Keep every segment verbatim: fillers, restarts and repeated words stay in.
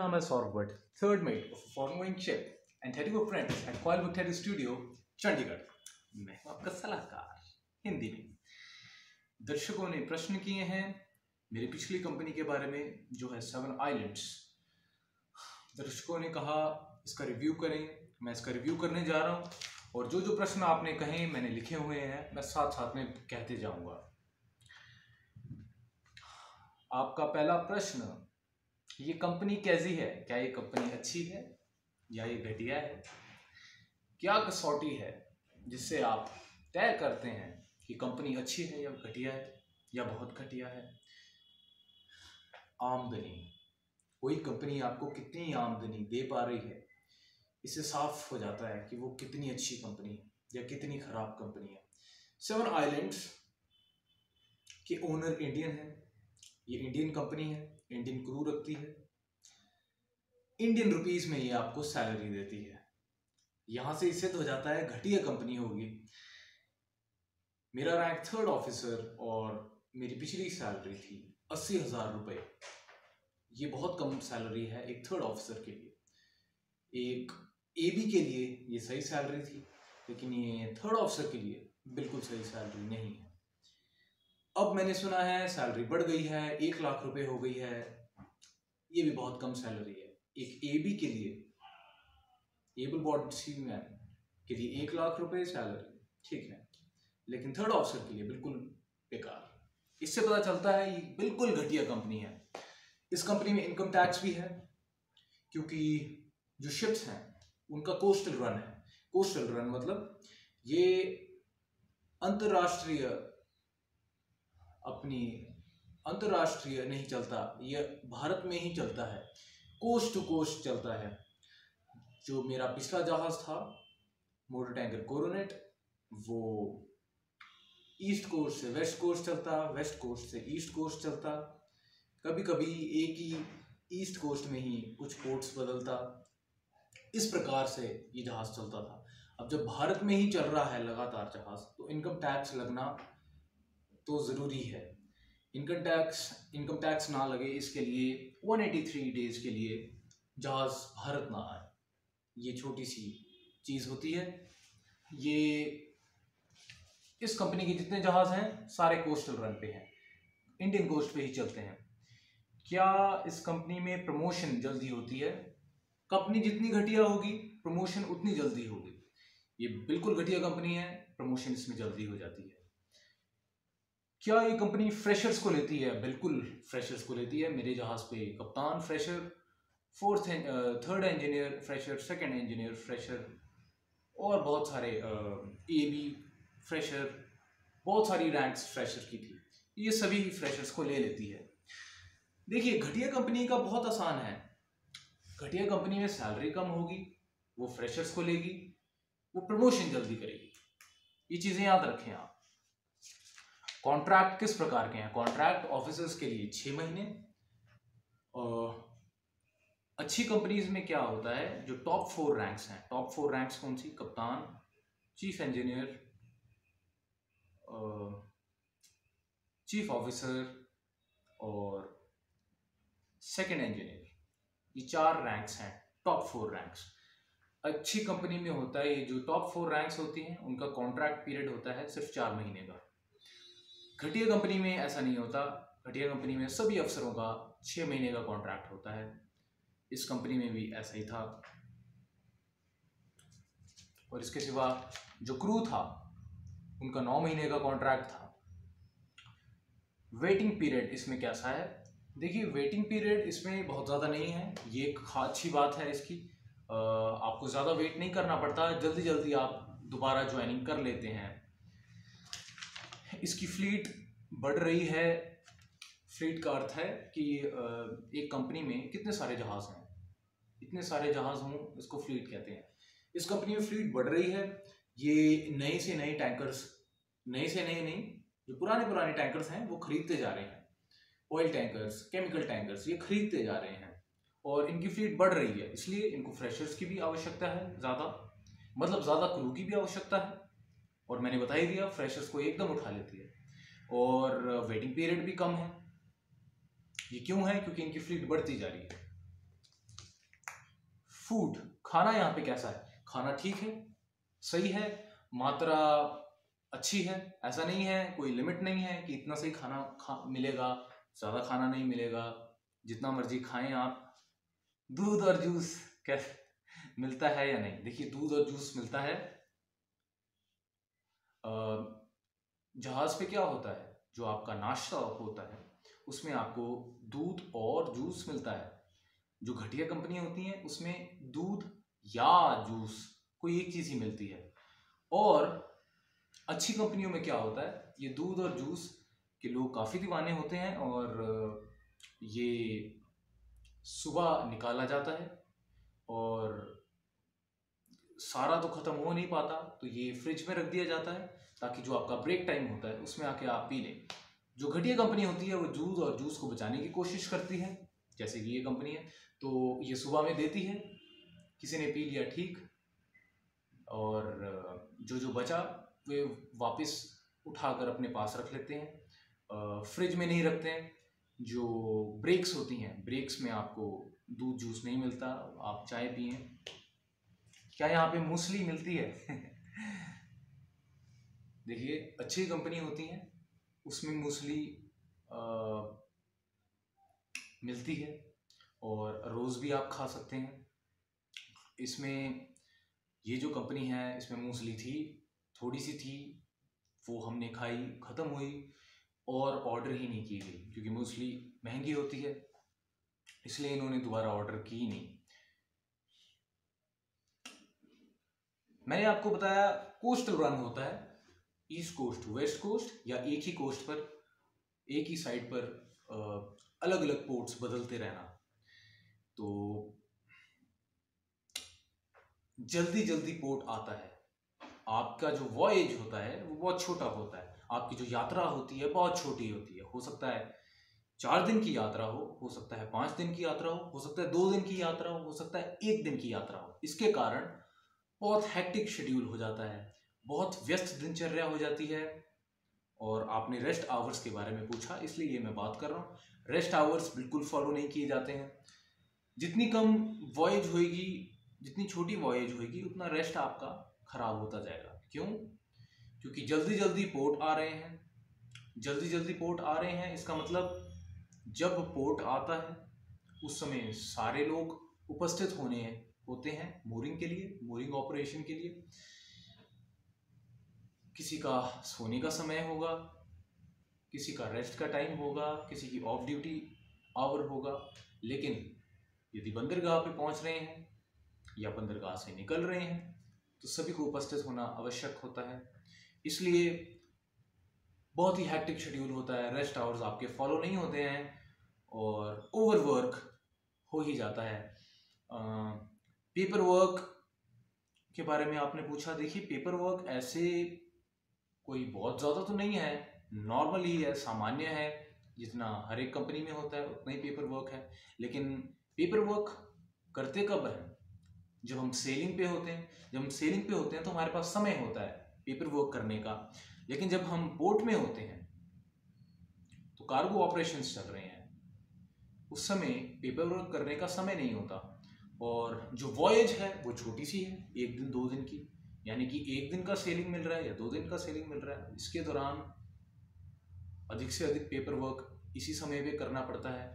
नाम है Saurabh Bhatt, third mate of forming ship and thirty friends at coil book thirty studio Chandigarh. मैं हूं आपका सलाहकार हिंदी में। दर्शकों ने प्रश्न किए हैं मेरी पिछली कंपनी के बारे में जो है सेवन आइलैंड्स। दर्शकों ने कहा इसका रिव्यू करें, मैं इसका रिव्यू करने जा रहा हूं और जो जो प्रश्न आपने कहे मैंने लिखे हुए हैं, मैं साथ साथ में कहते जाऊंगा। आपका पहला प्रश्न, ये कंपनी कैसी है? क्या ये कंपनी अच्छी है या ये घटिया है? क्या कसौटी है जिससे आप तय करते हैं कि कंपनी अच्छी है या घटिया है या बहुत घटिया है? आमदनी, कोई कंपनी आपको कितनी आमदनी दे पा रही है, इससे साफ हो जाता है कि वो कितनी अच्छी कंपनी है या कितनी खराब कंपनी है। सेवन आइलैंड्स के ओनर इंडियन है, ये इंडियन कंपनी है, इंडियन क्रू रखती है, इंडियन रुपीस में ये आपको सैलरी देती है। यहां से इससे तो हो जाता है घटिया कंपनी होगी। मेरा रैंक थर्ड ऑफिसर और मेरी पिछली सैलरी थी अस्सी हजार रुपए। ये बहुत कम सैलरी है एक थर्ड ऑफिसर के लिए। एक एबी के लिए ये सही सैलरी थी, लेकिन ये थर्ड ऑफिसर के लिए बिल्कुल सही सैलरी नहीं है। अब मैंने सुना है सैलरी बढ़ गई है, एक लाख रुपए हो गई है। ये भी बहुत कम सैलरी है एक एबी के लिए, एबल बॉडी सीमैन के लिए एक लाख रुपए सैलरी ठीक है, लेकिन थर्ड ऑफिसर के लिए बिल्कुल बेकार। इससे पता चलता है ये बिल्कुल घटिया कंपनी है। इस कंपनी में इनकम टैक्स भी है, क्योंकि जो शिप्स हैं उनका कोस्टल रन है। कोस्टल रन मतलब ये अंतरराष्ट्रीय अपनी अंतरराष्ट्रीय नहीं चलता, ये भारत में ही चलता है, कोस्ट टू कोस्ट चलता है। जो मेरा पिछला जहाज था मोटर टैंकर कोरोनेट, वो ईस्ट कोस्ट से वेस्ट कोस्ट चलता, वेस्ट कोस्ट से ईस्ट कोस्ट चलता, कभी कभी एक ही ईस्ट कोस्ट में ही कुछ पोर्ट्स बदलता। इस प्रकार से ये जहाज चलता था। अब जब भारत में ही चल रहा है लगातार जहाज, तो इनकम टैक्स लगना तो जरूरी है। इनकम टैक्स इनकम टैक्स ना लगे इसके लिए एक सौ तिरासी डेज के लिए जहाज भारत ना आए। ये छोटी सी चीज होती है। ये इस कंपनी के जितने जहाज हैं सारे कोस्टल रन पे हैं, इंडियन कोस्ट पे ही चलते हैं। क्या इस कंपनी में प्रमोशन जल्दी होती है? कंपनी जितनी घटिया होगी प्रमोशन उतनी जल्दी होगी। ये बिल्कुल घटिया कंपनी है, प्रमोशन इसमें जल्दी हो जाती है। क्या ये कंपनी फ्रेशर्स को लेती है? बिल्कुल फ्रेशर्स को लेती है। मेरे जहाज पे कप्तान fresher, fourth third engineer fresher, second engineer fresher और बहुत सारे एबी फ्रेशर, बहुत सारी रैंक्स फ्रेशर की थी। ये सभी फ्रेशर्स को ले लेती है। देखिए, घटिया कंपनी का बहुत आसान है। घटिया कंपनी में सैलरी कम होगी, वो फ्रेशर्स को लेगी, वो प्रमोशन जल्दी करेगी। ये चीजें याद रखें आप। कॉन्ट्रैक्ट किस प्रकार के हैं? कॉन्ट्रैक्ट ऑफिसर्स के लिए छह महीने। और अच्छी कंपनीज में क्या होता है, जो टॉप फोर रैंक्स हैं, टॉप फोर रैंक्स कौन सी? कप्तान, चीफ इंजीनियर, चीफ ऑफिसर और सेकंड इंजीनियर। ये चार रैंक्स हैं, टॉप फोर रैंक्स। अच्छी कंपनी में होता है ये जो टॉप फोर रैंक्स होती हैं उनका कॉन्ट्रैक्ट पीरियड होता है सिर्फ चार महीने का। घटिया कंपनी में ऐसा नहीं होता। घटिया कंपनी में सभी अफसरों का छह महीने का कॉन्ट्रैक्ट होता है। इस कंपनी में भी ऐसा ही था। और इसके सिवा जो क्रू था उनका नौ महीने का कॉन्ट्रैक्ट था। वेटिंग पीरियड इसमें कैसा है? देखिए, वेटिंग पीरियड इसमें बहुत ज़्यादा नहीं है। ये एक अच्छी बात है इसकी। आ, आपको ज़्यादा वेट नहीं करना पड़ता, जल्दी जल्दी आप दोबारा ज्वाइनिंग कर लेते हैं। इसकी फ्लीट बढ़ रही है। फ्लीट का अर्थ है कि एक कंपनी में कितने सारे जहाज हैं, इतने सारे जहाज हों इसको फ्लीट कहते हैं। इस कंपनी में फ्लीट बढ़ रही है। ये नए से नए टैंकर्स, नए से नए नहीं, जो पुराने पुराने टैंकर्स हैं वो खरीदते जा रहे हैं। ऑयल टैंकर्स, केमिकल टैंकर्स, ये खरीदते जा रहे हैं और इनकी फ्लीट बढ़ रही है। इसलिए इनको फ्रेशर्स की भी आवश्यकता है ज़्यादा, मतलब ज़्यादा क्रू की भी आवश्यकता है। और मैंने बता ही दिया, फ्रेशर्स को एकदम उठा लेती है। और वेटिंग पीरियड भी कम है। ये क्यों है? क्योंकि इनकी फ्लीट बढ़ती जा रही है। फूड, खाना यहाँ पे कैसा है? खाना ठीक है, सही है, मात्रा अच्छी है, ऐसा नहीं है, कोई लिमिट नहीं है कि इतना सही खाना खा मिलेगा, ज़्यादा खाना नहीं मिलेगा, जितना मर्जी खाएं आप। दूध और जूस कैसे मिलता है या नहीं? देखिए, दूध और जूस मिलता है। जहाज़ पे क्या होता है, जो आपका नाश्ता होता है उसमें आपको दूध और जूस मिलता है। जो घटिया कंपनियां होती हैं उसमें दूध या जूस कोई एक चीज़ ही मिलती है। और अच्छी कंपनियों में क्या होता है, ये दूध और जूस के लोग काफ़ी दीवाने होते हैं और ये सुबह निकाला जाता है और सारा तो ख़त्म हो नहीं पाता, तो ये फ्रिज में रख दिया जाता है ताकि जो आपका ब्रेक टाइम होता है उसमें आके आप पी लें। जो घटिया कंपनी होती है वो दूध और जूस को बचाने की कोशिश करती है, जैसे कि ये कंपनी है, तो ये सुबह में देती है, किसी ने पी लिया ठीक, और जो जो बचा वे वापस उठाकर अपने पास रख लेते हैं, फ्रिज में नहीं रखते हैं। जो ब्रेक्स होती हैं, ब्रेक्स में आपको दूध जूस नहीं मिलता, आप चाय पिए। क्या यहाँ पे मूसली मिलती है? देखिए, अच्छी कंपनी होती है उसमें मूसली मिलती है और रोज़ भी आप खा सकते हैं। इसमें ये जो कंपनी है इसमें मूसली थी, थोड़ी सी थी, वो हमने खाई, ख़त्म हुई और ऑर्डर ही नहीं की गई क्योंकि मूसली महंगी होती है, इसलिए इन्होंने दोबारा ऑर्डर की नहीं। मैंने आपको बताया कोस्टल रन होता है, ईस्ट कोस्ट, वेस्ट कोस्ट या एक ही कोस्ट पर, एक ही साइड पर अलग अलग पोर्ट्स बदलते रहना। तो जल्दी जल्दी पोर्ट आता है, आपका जो वॉयज होता है वो बहुत छोटा होता है, आपकी जो यात्रा होती है बहुत छोटी होती है। हो सकता है चार दिन की यात्रा हो हो सकता है पाँच दिन की यात्रा हो हो सकता है दो दिन की यात्रा हो हो सकता है एक दिन की यात्रा हो। इसके कारण बहुत हैक्टिक शेड्यूल हो जाता है, बहुत व्यस्त दिनचर्या हो जाती है। और आपने रेस्ट आवर्स के बारे में पूछा, इसलिए ये मैं बात कर रहा हूँ। रेस्ट आवर्स बिल्कुल फॉलो नहीं किए जाते हैं। जितनी कम वॉयज होएगी, जितनी छोटी वॉयज होएगी, उतना रेस्ट आपका खराब होता जाएगा। क्यों? क्योंकि जल्दी जल्दी पोर्ट आ रहे हैं, जल्दी जल्दी पोर्ट आ रहे हैं इसका मतलब जब पोर्ट आता है उस समय सारे लोग उपस्थित होने होते हैं मूरिंग के लिए, मूरिंग ऑपरेशन के लिए। किसी का सोने का समय होगा, किसी का रेस्ट का टाइम होगा, किसी की ऑफ ड्यूटी आवर होगा, लेकिन यदि बंदरगाह पे पहुंच रहे हैं या बंदरगाह से निकल रहे हैं तो सभी को उपस्थित होना आवश्यक होता है। इसलिए बहुत ही हैक्टिक शेड्यूल होता है, रेस्ट आवर्स आपके फॉलो नहीं होते हैं और ओवरवर्क हो ही जाता है। पेपर वर्क के बारे में आपने पूछा। देखिए, पेपर वर्क ऐसे कोई बहुत ज़्यादा तो नहीं है, नॉर्मल ही है, सामान्य है, जितना हर एक कंपनी में होता है उतना ही पेपर वर्क है। लेकिन पेपर वर्क करते कब है? जब हम सेलिंग पे होते हैं। जब हम सेलिंग पे होते हैं तो हमारे पास समय होता है पेपर वर्क करने का, लेकिन जब हम पोर्ट में होते हैं तो कार्गो ऑपरेशंस चल रहे हैं, उस समय पेपर वर्क करने का समय नहीं होता। और जो वॉयज है वो छोटी सी है, एक दिन दो दिन की, यानी कि एक दिन का सेलिंग मिल रहा है या दो दिन का सेलिंग मिल रहा है। इसके दौरान अधिक से अधिक पेपर वर्क इसी समय पे करना पड़ता है।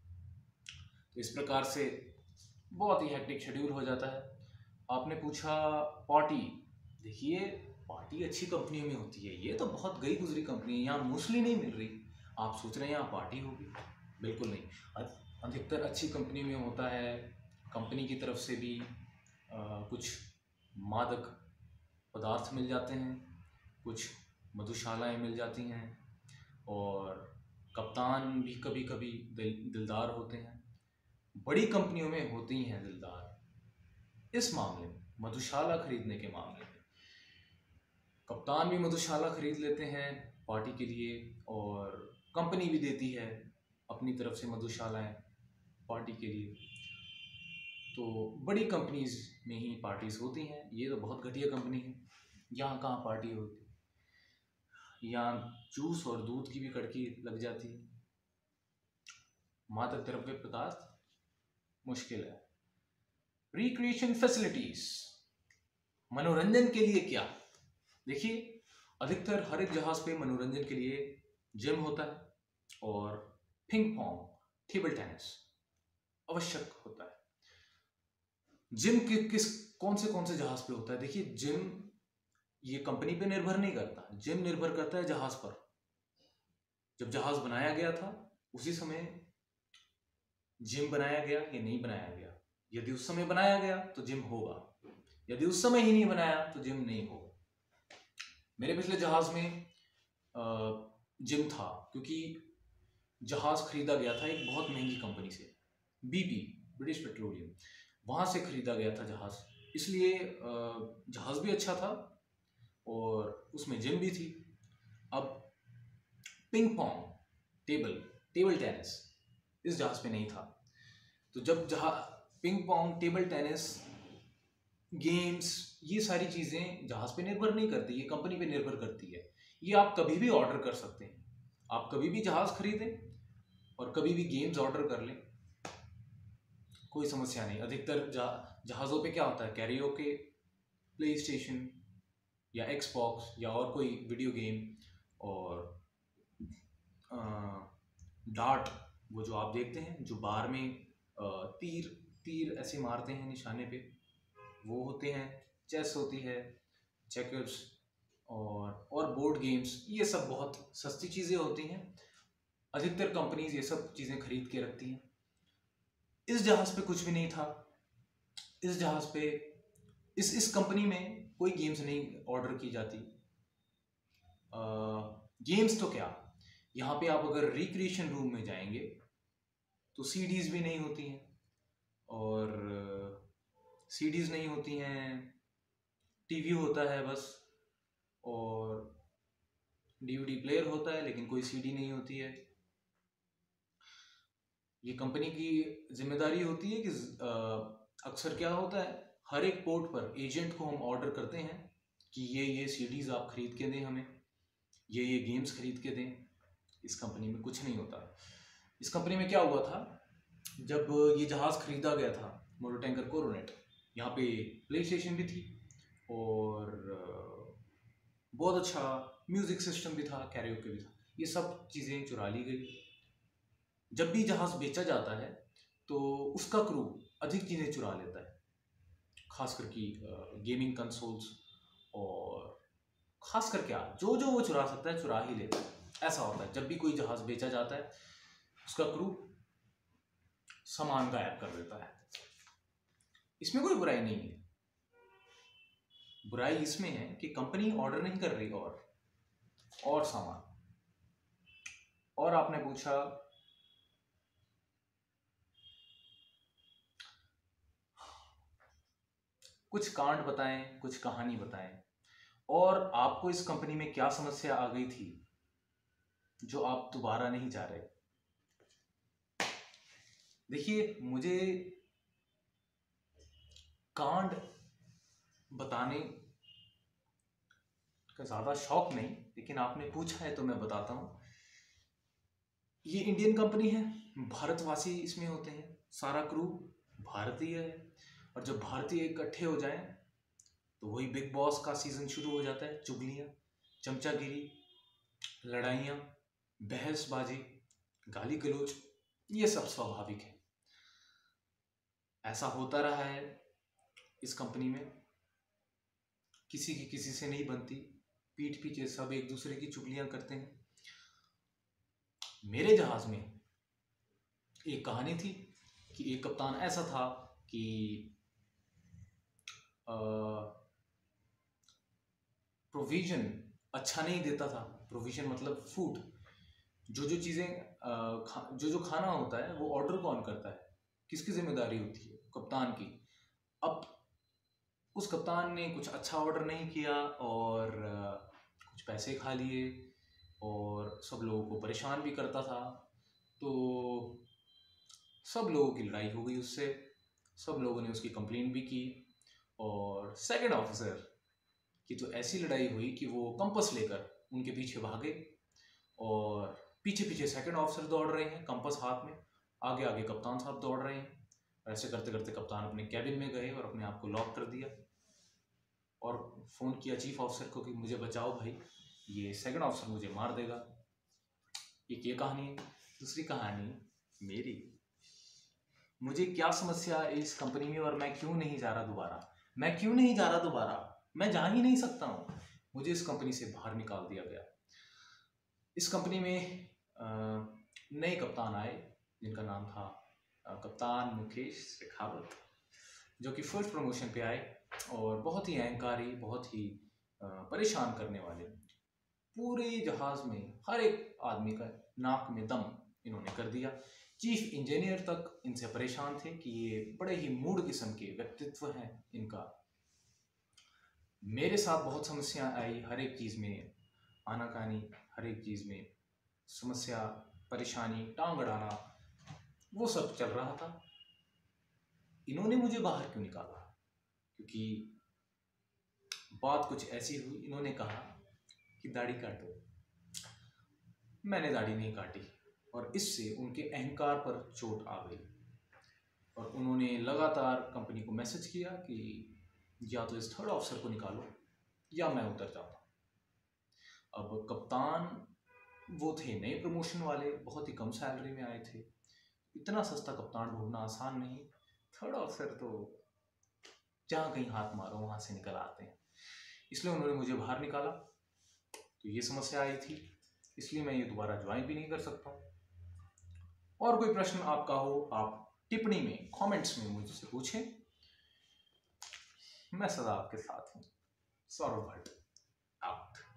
तो इस प्रकार से बहुत ही हेक्टिक शेड्यूल हो जाता है। आपने पूछा पार्टी। देखिए, पार्टी अच्छी कंपनियों में होती है, ये तो बहुत गई गुजरी कंपनी है, यहाँ मूसली नहीं मिल रही, आप सोच रहे हैं यहाँ पार्टी होगी, बिल्कुल नहीं। अधिकतर अच्छी कंपनी में होता है, कंपनी की तरफ से भी आ, कुछ मादक पदार्थ मिल जाते हैं, कुछ मधुशालाएं मिल जाती हैं, और कप्तान भी कभी कभी दिल दिलदार होते हैं। बड़ी कंपनियों में होती हैं दिलदार। इस मामले में, मधुशाला खरीदने के मामले में, कप्तान भी मधुशाला खरीद लेते हैं पार्टी के लिए, और कंपनी भी देती है अपनी तरफ से मधुशालाएं पार्टी के लिए। तो बड़ी कंपनीज में ही पार्टीज होती हैं, ये तो बहुत घटिया कंपनी है, यहाँ कहाँ पार्टी होती है, यहाँ जूस और दूध की भी कड़की लग जाती है, मादक द्रव्य पदार्थ मुश्किल है। रिक्रिएशन फैसिलिटीज, मनोरंजन के लिए क्या? देखिए, अधिकतर हर एक जहाज पे मनोरंजन के लिए जिम होता है और पिंग पोंग टेबल टेनिस आवश्यक होता है। जिम के किस कौन से कौन से जहाज पे होता है? देखिए, जिम ये कंपनी पे निर्भर नहीं करता, जिम निर्भर करता है जहाज पर। जब जहाज बनाया गया था उसी समय जिम बनाया गया या नहीं बनाया गया। यदि उस समय बनाया गया तो जिम होगा, यदि उस समय ही नहीं बनाया तो जिम नहीं होगा। मेरे पिछले जहाज में जिम था, क्योंकि जहाज खरीदा गया था एक बहुत महंगी कंपनी से, बीपी ब्रिटिश पेट्रोलियम, वहां से खरीदा गया था जहाज, इसलिए जहाज भी अच्छा था और उसमें जिम भी थी। अब ping pong table table tennis इस जहाज पे नहीं था, तो जब जहाज ping pong table tennis games ये सारी चीजें जहाज पे निर्भर नहीं करती, ये कंपनी पे निर्भर करती है। ये आप कभी भी ऑर्डर कर सकते हैं, आप कभी भी जहाज खरीदें और कभी भी गेम्स ऑर्डर कर लें, कोई समस्या नहीं। अधिकतर जहा, जहाज़ों पे क्या होता है, कैरियोके, प्ले स्टेशन या एक्सबॉक्स या और कोई वीडियो गेम और डार्ट, वो जो आप देखते हैं जो बार में आ, तीर तीर ऐसे मारते हैं निशाने पे, वो होते हैं। चेस होती है, चेकर्स और और बोर्ड गेम्स, ये सब बहुत सस्ती चीज़ें होती हैं। अधिकतर कंपनीज ये सब चीज़ें खरीद के रखती हैं। इस जहाज़ पे कुछ भी नहीं था। इस जहाज़ पे इस इस कंपनी में कोई गेम्स नहीं ऑर्डर की जाती। आ, गेम्स तो क्या, यहाँ पे आप अगर रिक्रिएशन रूम में जाएंगे तो सीडीज भी नहीं होती हैं, और सीडीज नहीं होती हैं, टीवी होता है बस, और डीवीडी प्लेयर होता है लेकिन कोई सीडी नहीं होती है। ये कंपनी की जिम्मेदारी होती है कि अक्सर क्या होता है, हर एक पोर्ट पर एजेंट को हम ऑर्डर करते हैं कि ये ये सीडीज आप खरीद के दें हमें, ये ये गेम्स खरीद के दें। इस कंपनी में कुछ नहीं होता। इस कंपनी में क्या हुआ था, जब ये जहाज़ खरीदा गया था मोटर टैंकर कोरोनेट, यहाँ पे प्ले स्टेशन भी थी और बहुत अच्छा म्यूज़िक सिस्टम भी था, कैरियोके भी था। ये सब चीज़ें चुरा ली गई। जब भी जहाज़ बेचा जाता है तो उसका क्रू अधिक चीज़ें चुरा लेता है, खासकर की गेमिंग कंसोल्स, और खासकर क्या जो जो वो चुरा सकता है चुरा ही लेता है। ऐसा होता है जब भी कोई जहाज़ बेचा जाता है, उसका क्रू सामान गायब कर देता है। इसमें कोई बुराई नहीं है। बुराई इसमें है कि कंपनी ऑर्डर नहीं कर रही और और सामान। और आपने पूछा कुछ कांड बताएं, कुछ कहानी बताएं, और आपको इस कंपनी में क्या समस्या आ गई थी जो आप दोबारा नहीं जा रहे। देखिए, मुझे कांड बताने का ज़्यादा शौक नहीं, लेकिन आपने पूछा है तो मैं बताता हूँ। ये इंडियन कंपनी है, भारतवासी इसमें होते हैं, सारा क्रू भारतीय है, और जब भारतीय इकट्ठे हो जाएं तो वही बिग बॉस का सीजन शुरू हो जाता है। चुगलियाँ, चमचागिरी, लड़ाइयाँ, बहसबाजी, गाली गलौज, ये सब स्वाभाविक है। ऐसा होता रहा है इस कंपनी में, किसी की किसी से नहीं बनती, पीठ पीछे सब एक दूसरे की चुगलियां करते हैं। मेरे जहाज में एक कहानी थी कि एक कप्तान ऐसा था कि प्रोविजन अच्छा नहीं देता था। प्रोविजन मतलब फूड, जो जो चीज़ें जो जो खाना होता है वो ऑर्डर कौन करता है, किसकी जिम्मेदारी होती है, कप्तान की। अब उस कप्तान ने कुछ अच्छा ऑर्डर नहीं किया और कुछ पैसे खा लिए और सब लोगों को परेशान भी करता था, तो सब लोगों की लड़ाई हो गई उससे। सब लोगों ने उसकी कंप्लेंट भी की और सेकंड ऑफिसर की तो ऐसी लड़ाई हुई कि वो कंपास लेकर उनके पीछे भागे, और पीछे पीछे सेकंड ऑफिसर दौड़ रहे हैं कंपास हाथ में, आगे आगे कप्तान साहब दौड़ रहे हैं, ऐसे करते करते कप्तान अपने कैबिन में गए और अपने आप को लॉक कर दिया और फ़ोन किया चीफ ऑफिसर को कि मुझे बचाओ भाई, ये सेकंड ऑफिसर मुझे मार देगा। एक ये कहानी है। दूसरी कहानी मेरी, मुझे क्या समस्या है इस कंपनी में और मैं क्यों नहीं जा रहा दोबारा, मैं क्यों नहीं जा रहा दोबारा, मैं जा ही नहीं सकता हूँ। मुझे इस कंपनी से बाहर निकाल दिया गया। इस कंपनी में नए कप्तान आए जिनका नाम था कप्तान मुकेश शेखावत, जो कि फर्स्ट प्रमोशन पे आए और बहुत ही अहंकारी, बहुत ही परेशान करने वाले, पूरे जहाज में हर एक आदमी का नाक में दम इन्होंने कर दिया। चीफ इंजीनियर तक इनसे परेशान थे कि ये बड़े ही मूड किस्म के व्यक्तित्व हैं इनका। मेरे साथ बहुत समस्या आई, हर एक चीज़ में आनाकानी, हर एक चीज़ में समस्या, परेशानी, टांग अड़ाना, वो सब चल रहा था। इन्होंने मुझे बाहर क्यों निकाला? क्योंकि बात कुछ ऐसी हुई, इन्होंने कहा कि दाढ़ी काटो। मैंने दाढ़ी नहीं काटी और इससे उनके अहंकार पर चोट आ गई और उन्होंने लगातार कंपनी को मैसेज किया कि या तो इस थर्ड ऑफिसर को निकालो या मैं उतर जाता हूँ। अब कप्तान वो थे नए प्रमोशन वाले, बहुत ही कम सैलरी में आए थे। इतना सस्ता कप्तान ढूंढना आसान नहीं। थर्ड ऑफिसर तो जहाँ कहीं हाथ मारो वहाँ से निकल आते हैं, इसलिए उन्होंने मुझे बाहर निकाला। तो ये समस्या आई थी, इसलिए मैं ये दोबारा ज्वाइन भी नहीं कर सकता। और कोई प्रश्न आपका हो, आप टिप्पणी में, कमेंट्स में मुझसे पूछें। मैं सदा आपके साथ हूँ। सौरभ भट्ट आउट।